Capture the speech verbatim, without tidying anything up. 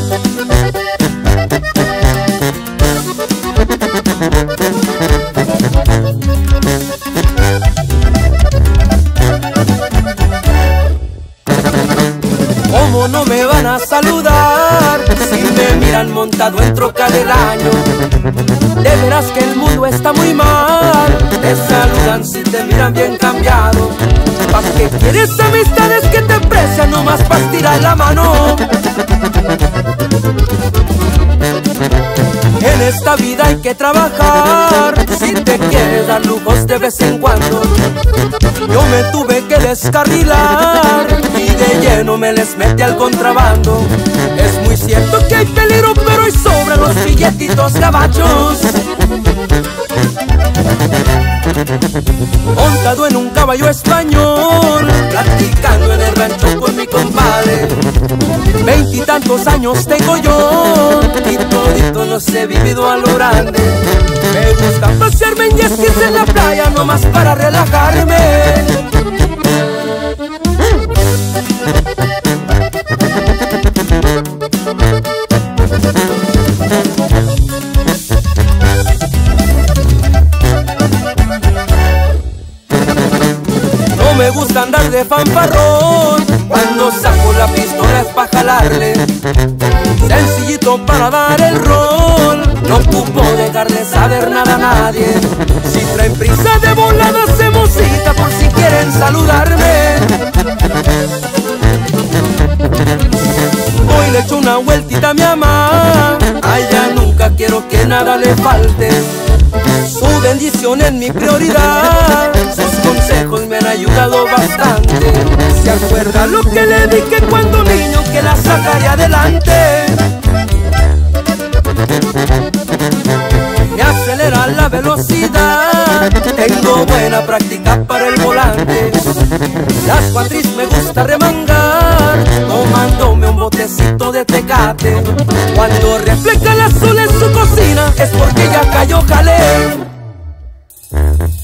¿Cómo no me van a saludar si me miran montado en troca del año? De veras que el mundo está muy mal. Te saludan si te miran bien cambiado. ¿Pa' qué quieres amistades que te aprecian nomás pa' tirar la mano? En esta vida hay que trabajar si te quieres dar lujos de vez en cuando. Yo me tuve que descarrilar y de lleno me les metí al contrabando. Es muy cierto que hay peligro, pero hoy sobran los billetitos gabachos. Montado en un caballo español, platicando en el rancho con mi compadre. Veintitantos años tengo yo y todito los he vivido a lo grande. Me gusta pasearme en yesquis en la playa nomás para relajarme. No me gusta andar de fanfarrón, cuando saco la pistola es pa' jalarle. Sencillito para dar el rol, no ocupo dejar de saber nada a nadie. Si traen prisa de volada hacemos cita por si quieren saludarme. Hoy le echo una vueltita a mi mamá, a ella nunca quiero que nada le falte. Su bendición es mi prioridad, sus consejos me han ayudado bastante. ¿Se acuerda lo que le dije cuando niño que la sacaré adelante? Me acelera la velocidad, tengo buena práctica para el volante. Las cuatris me gusta remangar, tomándome un botecito de Tecate. Cuando refleja el azul en su cocina es porque ya cayó jaleo.